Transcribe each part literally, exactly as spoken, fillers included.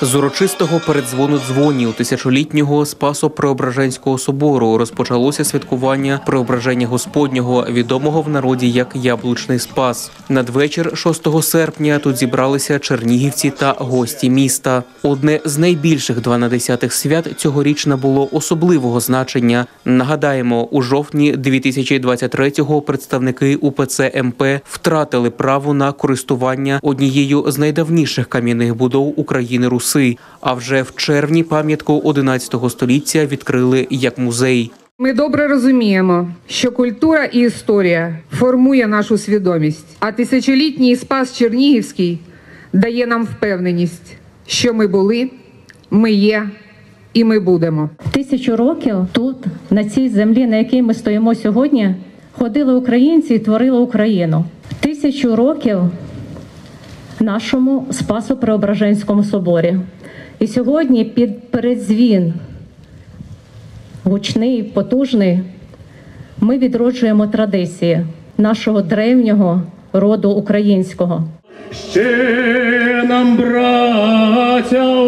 З урочистого передзвону дзвонів тисячолітнього Спасо-Преображенського собору розпочалося святкування Преображення Господнього, відомого в народі як Яблучний Спас. Надвечір шостого серпня тут зібралися чернігівці та гості міста. Одне з найбільших дванадцятих свят цьогоріч набуло особливого значення. Нагадаємо, у жовтні дві тисячі двадцять третього представники УПЦ МП втратили право на користування однією з найдавніших кам'яних будов України Руси. А вже в червні пам'ятку одинадцятого століття відкрили як музей. Ми добре розуміємо, що культура і історія формує нашу свідомість, а тисячолітній Спас Чернігівський дає нам впевненість, що ми були, ми є і ми будемо. Тисячу років тут, на цій землі, на якій ми стоїмо сьогодні, ходили українці і творили Україну. Тисячу років нашому Спасо-Преображенському соборі. І сьогодні під передзвін гучний, потужний, ми відроджуємо традиції нашого древнього роду українського. Ще нам, браття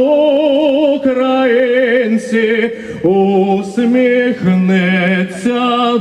українці, усміхнеться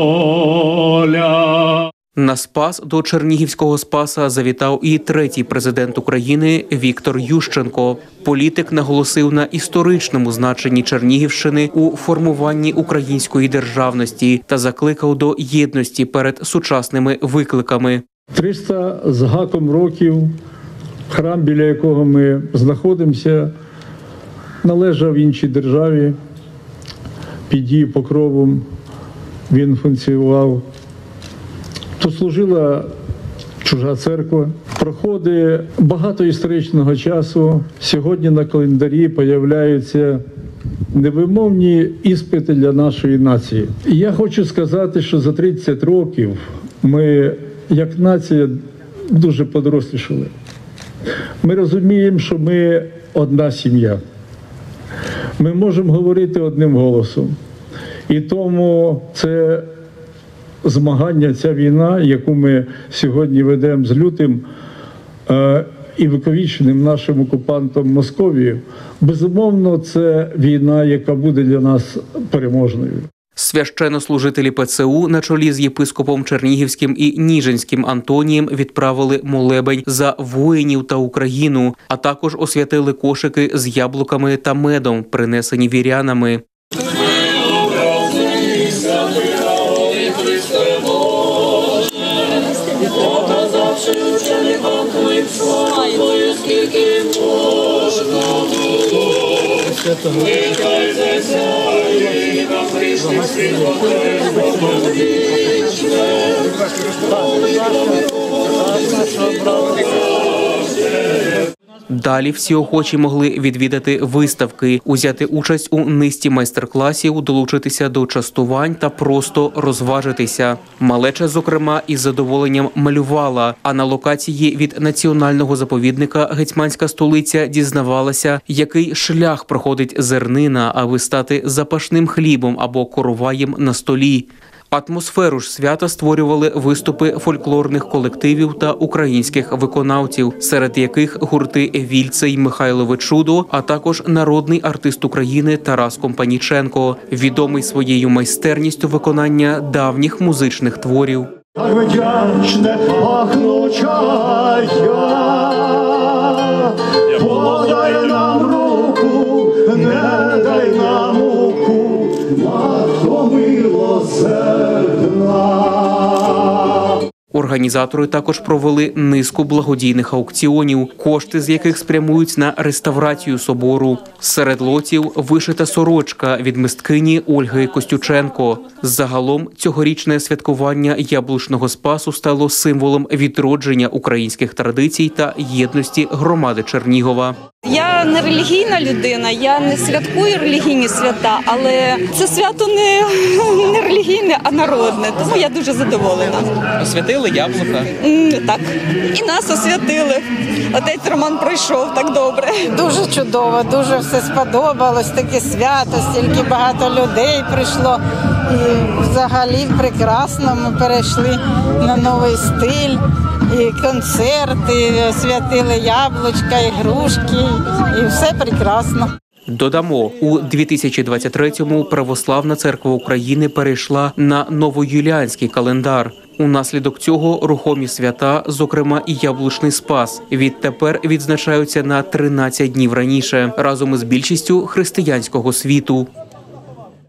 доля. На Спас до Чернігівського Спаса завітав і третій президент України Віктор Ющенко. Політик наголосив на історичному значенні Чернігівщини у формуванні української державності та закликав до єдності перед сучасними викликами. триста з гаком років храм, біля якого ми знаходимося, належав іншій державі. Під її покровом він функціонував. Тут служила чужа церква. Проходить багато історичного часу. Сьогодні на календарі появляються невимовні іспити для нашої нації. І я хочу сказати, що за тридцять років ми, як нація, дуже подорослішали. Ми розуміємо, що ми одна сім'я. Ми можемо говорити одним голосом. І тому це змагання, ця війна, яку ми сьогодні ведемо з лютим е, і виковічним нашим окупантом Московією, безумовно, це війна, яка буде для нас переможною. Священнослужителі ПЦУ на чолі з єпископом Чернігівським і Ніжинським Антонієм відправили молебень за воїнів та Україну, а також освятили кошики з яблуками та медом, принесені вірянами. Далі всі охочі могли відвідати виставки, узяти участь у низці майстер-класів, долучитися до частувань та просто розважитися. Малеча, зокрема, із задоволенням малювала, а на локації від національного заповідника «Гетьманська столиця» дізнавалася, який шлях проходить зернина, аби стати запашним хлібом або короваєм на столі. Атмосферу ж свята створювали виступи фольклорних колективів та українських виконавців, серед яких гурти «Вільце» й «Михайлове чудо», а також народний артист України Тарас Компаніченко, відомий своєю майстерністю виконання давніх музичних творів. Вдячне пахнуча я, подай нам руку, не дай нам муку, матко милосердна. Організатори також провели низку благодійних аукціонів, кошти з яких спрямують на реставрацію собору. Серед лотів вишита сорочка від мисткині Ольги Костюченко. Загалом цьогорічне святкування Яблучного Спасу стало символом відродження українських традицій та єдності громади Чернігова. Я не релігійна людина, я не святкую релігійні свята, але це свято не, не релігійне, а народне, тому я дуже задоволена. Освятили яблука? Так, і нас освятили. Отець Роман пройшов так добре. Дуже чудово, дуже все сподобалось, таке свято, стільки багато людей прийшло. І взагалі прекрасно. Ми перейшли на новий стиль. І концерти, святили яблучка, ігрушки, і все прекрасно. Додамо, у дві тисячі двадцять третьому Православна церква України перейшла на новоюліанський календар. Унаслідок цього рухомі свята, зокрема і Яблучний Спас, відтепер відзначаються на тринадцять днів раніше, разом із більшістю християнського світу.